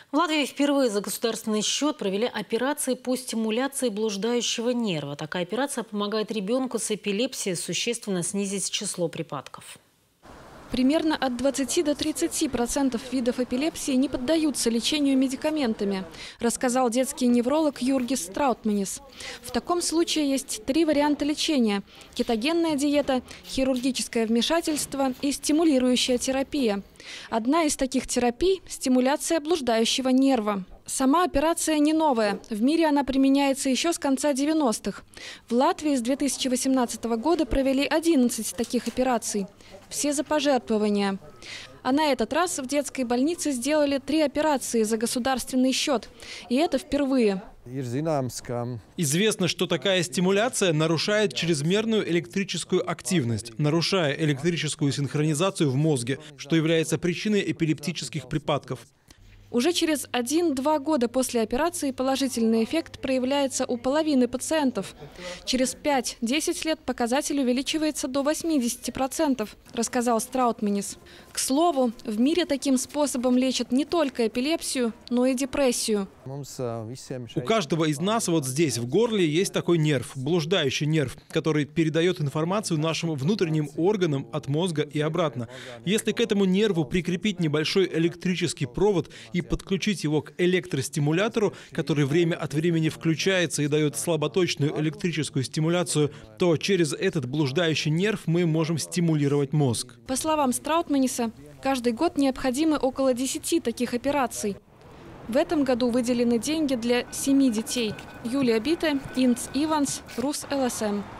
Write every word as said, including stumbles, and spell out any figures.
В Латвии впервые за государственный счет провели операции по стимуляции блуждающего нерва. Такая операция помогает ребенку с эпилепсией существенно снизить число припадков. Примерно от двадцати до тридцати процентов видов эпилепсии не поддаются лечению медикаментами, рассказал детский невролог Юргис Страутманис. В таком случае есть три варианта лечения – кетогенная диета, хирургическое вмешательство и стимулирующая терапия. Одна из таких терапий – стимуляция блуждающего нерва. Сама операция не новая. В мире она применяется еще с конца девяностых. В Латвии с две тысячи восемнадцатого года провели одиннадцать таких операций. Все за пожертвования. А на этот раз в детской больнице сделали три операции за государственный счет. И это впервые. Известно, что такая стимуляция нарушает чрезмерную электрическую активность, нарушая электрическую синхронизацию в мозге, что является причиной эпилептических припадков. Уже через один-два года после операции положительный эффект проявляется у половины пациентов. Через пять-десять лет показатель увеличивается до восьмидесяти процентов, рассказал Страутманис. К слову, в мире таким способом лечат не только эпилепсию, но и депрессию. У каждого из нас вот здесь, в горле, есть такой нерв, блуждающий нерв, который передает информацию нашим внутренним органам от мозга и обратно. Если к этому нерву прикрепить небольшой электрический провод и подключить его к электростимулятору, который время от времени включается и дает слаботочную электрическую стимуляцию, то через этот блуждающий нерв мы можем стимулировать мозг. По словам Страутманиса, каждый год необходимы около десяти таких операций. В этом году выделены деньги для семи детей. Юлия Бита, Инц Иванс, Рус ЛСМ.